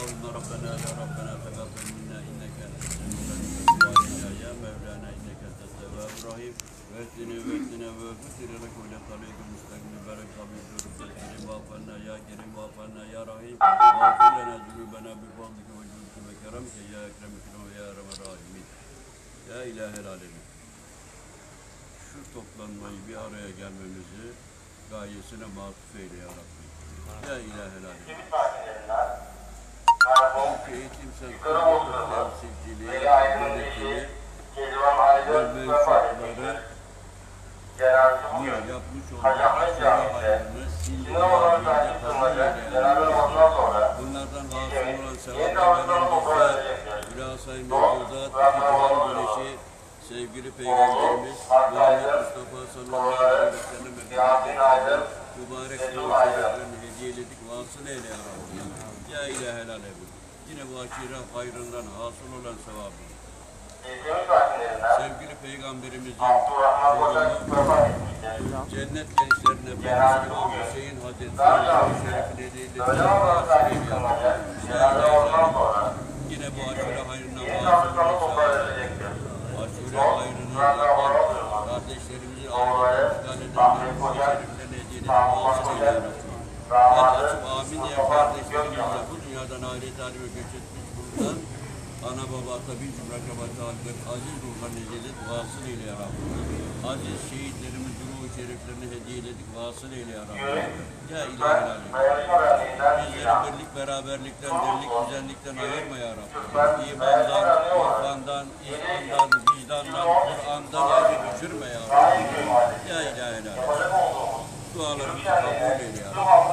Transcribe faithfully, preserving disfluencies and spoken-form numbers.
Allahümme Rabbena ya Rabbena tegaffel minna inneke ente ya Mevlana inneke ente rahim ve etine ve etine ve öfetine lekule taleyke müstakil mübarek tabi duruk kerim vafanna ya kerim vafanna ya rahim vafillena zülübena bi fadlike ve cüdke ve keremke ya ekremikine ve ya erhamer rahimin. Ya ilahel alemin. Şu toplanmayı bir araya gelmemizi gayesine matuf eyle ya Rabbi. Ya ilahel alemin. Eğitim-Sen temsilciliği, yönetimi ve menfaatları yapmış olduğu aşure hayrını sindirmeye bunlardan hasıl olan sevaplarımızda Hülasa-i Mevcudat, İçin güneşi, sevgili Peygamberimiz Muhammed Mustafa sallallahu aleyhi ve sellem Efendimiz'e mübarek ruhlarını hediyeledik, vasıl eyle ya Rabbi. Ya ilahel alemin. Yine bu aşire hayrından hasıl olan sevabı. Sevgili Peygamberimizin ruhunu cennet gençlerine Efendimiz olan Hüseyin Hazretleri şerefine hediyeyle yine bu aşire hayrından hasıl olan sevabı. Aşure hayrını yapan kardeşlerimizin aileden işgal edenlerin şereflerine hediyeyle vasıl eyle ya Rabbi. El açıp amin diye kardeşlerimizle bu dünyadan ahiret aleme göç etmiş bulunan ana baba ata bin cümle akrabası halkların aziz ruhlarını hediyelik vasıl eyle ya Rabbi. Aziz şehitlerimiz ruhu şeriflerini hediyeledik vasıl eyle ya Rabbi. Ya ilahi alemin. Bizleri birlik beraberlikten, dirlik güzellikten ayırma ya Rabbi. İmandan, irfandan, ihsandan, vicdandan, Kur'an'dan ayrı düşürme ya Rabbi. Ya ilahi alemin. Dualarımızı kabul eyle ya Rabbi.